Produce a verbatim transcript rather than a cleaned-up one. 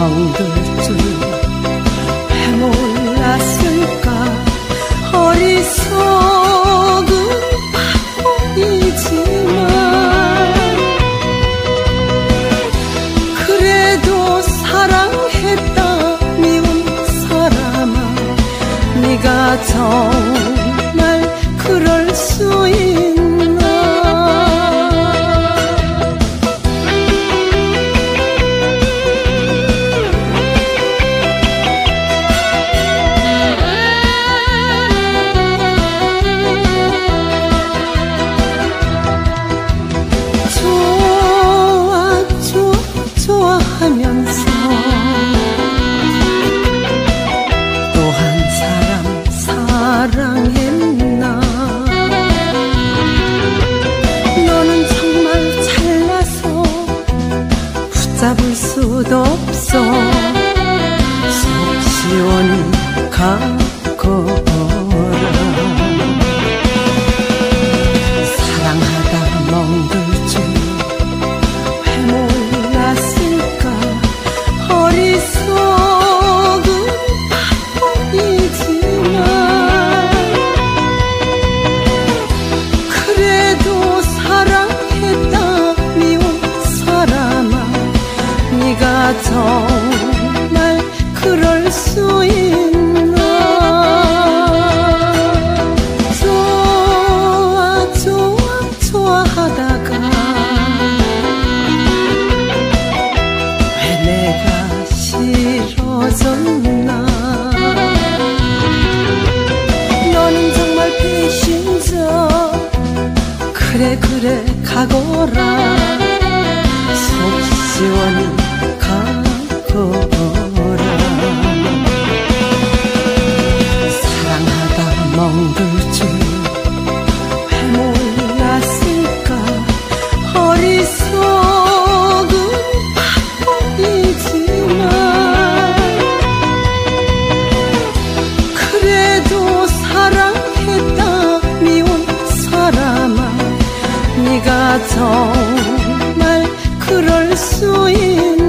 멍들 줄 왜 몰랐을까. 어리석은 바보이지만 그래도 사랑했다 미운 사람아. 네가 정말 그럴 수 있나. 좋아 좋아 좋아하면서 또 한 사람 사랑했나. 너는 정말 잘나서 붙잡을 수도 없어. 속 시원히 가거라. 사랑하다 멍들 줄 왜 몰랐을까. 어리석은 바보이지만 그래도 사랑했다 미운 사람아. 네가 정말 그럴 수 있나. 좋아 좋아 좋아하다가 왜 내가 싫어졌나. 너는 정말 배신자. 그래 그래 가거라. 속 시원히 가거라. 사랑하다 멍들 줄 왜 몰랐을까. 어리석은 바보이지만 그래도 사랑했다 미운 사람아. 네가 정말 그럴 수 있나.